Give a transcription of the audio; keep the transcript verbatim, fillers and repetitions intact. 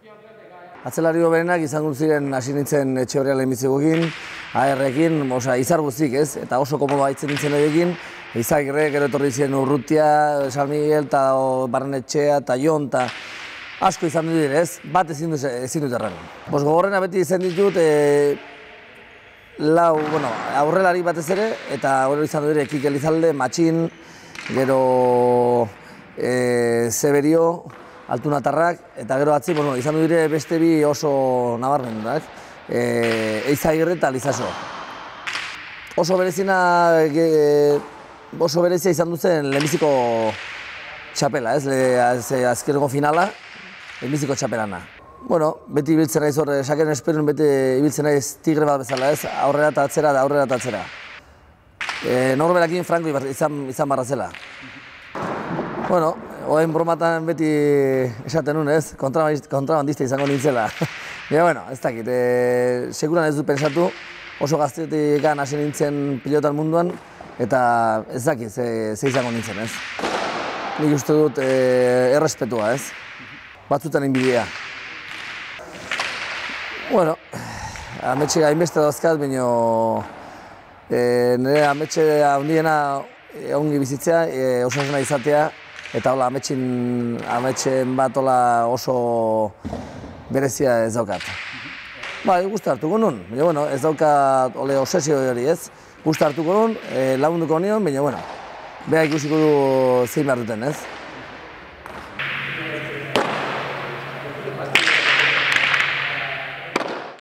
Atzelari hoberenak izango ziren hasi nintzen Etxeberria lehenbizikoekin, A R-ekin, izar guztik ez, eta oso komodo haitzen nintzen edekin, Izagirre, gero etorri ziren Urrutia, San Miguel, eta Barrenetxea, eta Jon, eta asko izan dut dire ez, bat ezin dut erran. Bos gogorrena beti izan ditut, e, lau, bueno, aurrelari batez ere, eta gero izan dut dire Kike Elizalde, Matxin, gero e, Zeberio, Altunatarrak, eta gero atzi, bueno, izan du dire beste bi oso nabarmen, da, e, Eizagirre eta Lizaso. Oso berezina, e, oso berezia izan duzen lehenbiziko txapela, ez, Le, azkeneko finala, lehenbiziko txapelana. Bueno, beti ibiltzen naiz hor, saken esperun beti ibiltzen naiz tigre bat bezala, ez, aurrera eta atzera, da aurrera eta atzera. E, Norberakin franko izan, izan barra zela. Bueno, oain bromatan beti esaten nun, ez? Kontrabandista izango nintzela. Baina, bueno, ez dakit, e, seguran ez dut pensatu, oso gaztetik hasi nintzen pilotan munduan, eta ez dakit, ze, ze izango nintzen, ez? Nik uste dut e, errespetua, ez? Batzutan inbidia. Bueno, ametxe hainbeste dauzkat, baina e, nire ametxe handiena e, ongi bizitzea, e, osasuna izatea, eta hola, ametxen bat hola oso berezia ez daukat. Bai, guzti hartuko nun, baina bueno, ez daukat ole obsesio hori ez. Guzti hartuko nun, lagunduko nion, baina bueno, beha ikusiko du zein behar duten ez.